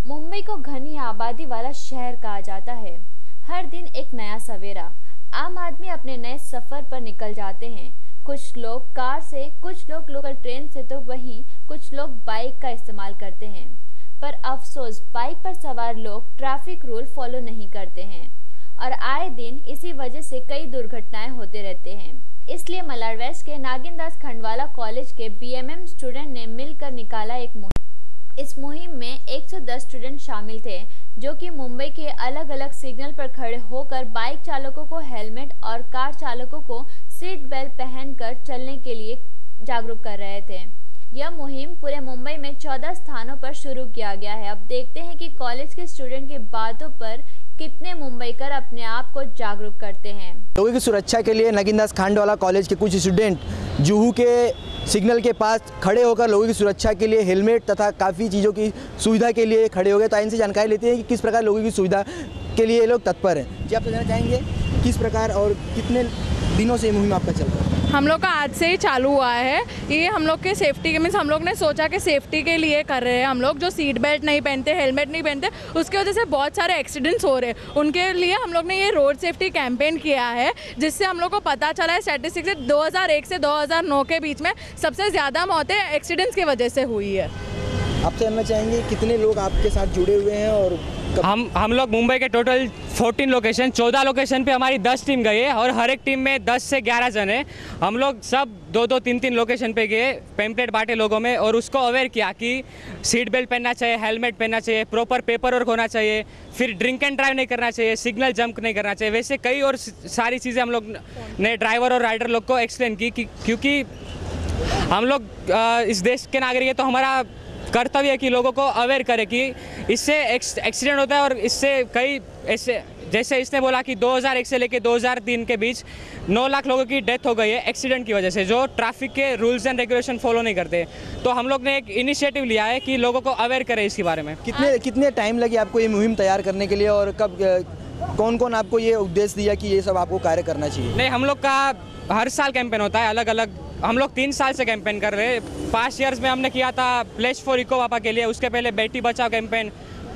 मुंबई को घनी आबादी वाला शहर कहा जाता है। हर दिन एक नया सवेरा। आम आदमी अपने नए सफ़र पर निकल जाते हैं। कुछ लोग कार से, कुछ लोग लोकल ट्रेन से, तो वहीं कुछ लोग बाइक का इस्तेमाल करते हैं। पर अफसोस, बाइक पर सवार लोग ट्रैफिक रूल फॉलो नहीं करते हैं और आए दिन इसी वजह से कई दुर्घटनाएं होते रहते हैं। इसलिए मलाड वेस्ट के नागिनदास खंडवाला कॉलेज के बीएमएम स्टूडेंट ने मिलकर निकाला एक मुहिम। इस मुहिम में 110 स्टूडेंट शामिल थे, जो कि मुंबई के अलग अलग सिग्नल पर खड़े होकर बाइक चालकों को हेलमेट और कार चालकों को सीट बेल्ट पहनकर चलने के लिए जागरूक कर रहे थे। यह मुहिम पूरे मुंबई में 14 स्थानों पर शुरू किया गया है। अब देखते हैं कि कॉलेज के स्टूडेंट की बातों पर कितने मुंबईकर अपने आप को जागरूक करते हैं। लोगों की सुरक्षा के लिए नागिनदास खंडवाला कॉलेज के कुछ स्टूडेंट जुहू के सिग्नल के पास खड़े होकर लोगों की सुरक्षा के लिए हेलमेट तथा काफ़ी चीज़ों की सुविधा के लिए खड़े हो गए। तो इनसे जानकारी लेते हैं कि किस प्रकार लोगों की सुविधा के लिए ये लोग तत्पर हैं। जी, आप जानना चाहेंगे किस प्रकार और कितने दिनों से ये मुहिम आपका चल रहा है? हम लोग का आज से ही चालू हुआ है। ये हम लोग के सेफ्टी के मीन्स हम लोग ने सोचा कि सेफ्टी के लिए कर रहे हैं। हम लोग जो सीट बेल्ट नहीं पहनते, हेलमेट नहीं पहनते, उसकी वजह से बहुत सारे एक्सीडेंट्स हो रहे हैं। उनके लिए हम लोग ने ये रोड सेफ्टी कैंपेन किया है, जिससे हम लोग को पता चला है स्टैटिस्टिक्स से 2001 से 2009 के बीच में सबसे ज़्यादा मौतें एक्सीडेंट्स की वजह से हुई है। आपसे जानना चाहेंगे कितने लोग आपके साथ जुड़े हुए हैं और हम लोग मुंबई के टोटल 14 लोकेशन पे हमारी 10 टीम गई है और हर एक टीम में 10 से 11 जन है। हम लोग सब 2-2, 3-3 लोकेशन पे गए, पैम्पलेट बांटे लोगों में और उसको अवेयर किया कि सीट बेल्ट पहनना चाहिए, हेलमेट पहनना चाहिए, प्रॉपर पेपर वर्क होना चाहिए, फिर ड्रिंक एंड ड्राइव नहीं करना चाहिए, सिग्नल जंप नहीं करना चाहिए। वैसे कई और सारी चीज़ें हम लोग ने ड्राइवर और राइडर लोग को एक्सप्लेन की क्योंकि हम लोग इस देश के नागरिक है, तो हमारा कर्तव्य है कि लोगों को अवेयर करें कि इससे एक्सीडेंट होता है और इससे कई ऐसे, जैसे इसने बोला कि 2001 से लेकर 2003 के बीच 9 लाख लोगों की डेथ हो गई है एक्सीडेंट की वजह से, जो ट्रैफिक के रूल्स एंड रेगुलेशन फॉलो नहीं करते। तो हम लोग ने एक इनिशिएटिव लिया है कि लोगों को अवेयर करें इसके बारे में। कितने टाइम लगे आपको ये मुहिम तैयार करने के लिए और कब कौन आपको ये उद्देश्य दिया कि ये सब आपको कार्य करना चाहिए? नहीं, हम लोग का हर साल कैंपेन होता है अलग अलग। हम लोग 3 साल से कैंपेन कर रहे हैं। 5 ईयर्स में हमने किया था प्लेस फॉर इको पापा के लिए, उसके पहले बेटी बचाओ कैंपेन,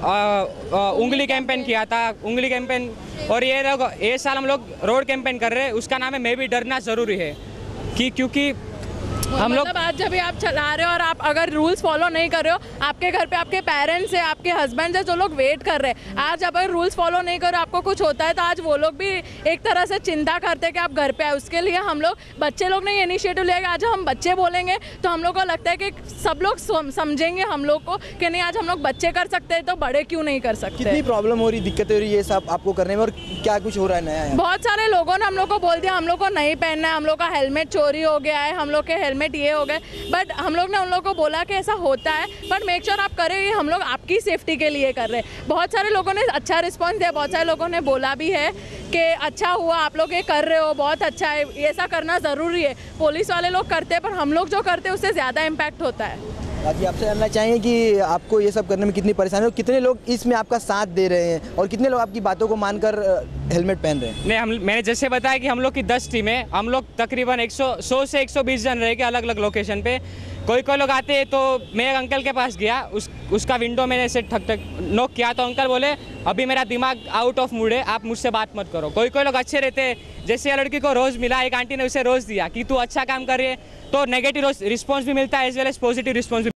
उंगली कैंपेन किया था, उंगली कैंपेन, और ये साल हम लोग रोड कैंपेन कर रहे हैं। उसका नाम है मैं भी डरना ज़रूरी है क्योंकि हम लोग आज जब भी आप चला रहे हो और आप अगर रूल्स फॉलो नहीं कर रहे हो, आपके घर पे आपके पेरेंट्स है, आपके हस्बैंड है, जो लोग वेट कर रहे हैं। आज अगर रूल्स फॉलो नहीं करो, आपको कुछ होता है, तो आज वो लोग भी एक तरह से चिंता करते हैं कि आप घर पे आए। उसके लिए हम लोग बच्चे लोग ने ये इनिशिएटिव लिया कि आज हम बच्चे बोलेंगे तो हम लोग को लगता है कि सब लोग समझेंगे हम लोग को कि नहीं, आज हम लोग बच्चे कर सकते हैं तो बड़े क्यों नहीं कर सकते। कितनी प्रॉब्लम हो रही, दिक्कतें हो रही है सब आपको करने में, और क्या कुछ हो रहा है नया? बहुत सारे लोगों ने हम लोग को बोल दिया हम लोग को नहीं पहनना है, हम लोग का हेलमेट चोरी हो गया है, हम लोग के हेलमेट ये हो गए। बट हम लोग ने उन लोगों को बोला कि ऐसा होता है, बट मेक श्योर आप करें, ये हम लोग आपकी सेफ्टी के लिए कर रहे हैं। बहुत सारे लोगों ने अच्छा रिस्पांस दिया, बहुत सारे लोगों ने बोला भी है कि अच्छा हुआ आप लोग ये कर रहे हो, बहुत अच्छा है, ऐसा करना ज़रूरी है। पुलिस वाले लोग करते हैं, पर हम लोग जो करते हैं उससे ज़्यादा इम्पैक्ट होता है। जी, आपसे जानना चाहेंगे कि आपको ये सब करने में कितनी परेशानी हो, कितने लोग इसमें आपका साथ दे रहे हैं और कितने लोग आपकी बातों को मानकर हेलमेट पहन रहे हैं? नहीं, मैंने जैसे बताया कि हम लोग की 10 टीम है। हम लोग तकरीबन 100 से 120 जन रहेंगे अलग अलग लोकेशन पे। कोई लोग आते हैं तो मैं एक अंकल के पास गया, उसका विंडो मैंने ऐसे ठक नॉक किया तो अंकल बोले अभी मेरा दिमाग आउट ऑफ मूड है, आप मुझसे बात मत करो। कोई लोग अच्छे रहते हैं, जैसे ये लड़की को रोज़ मिला, एक आंटी ने उसे रोज़ दिया कि तू अच्छा काम कर रही है, तो नेगेटिव रिस्पॉन्स भी मिलता है as well as positive response भी।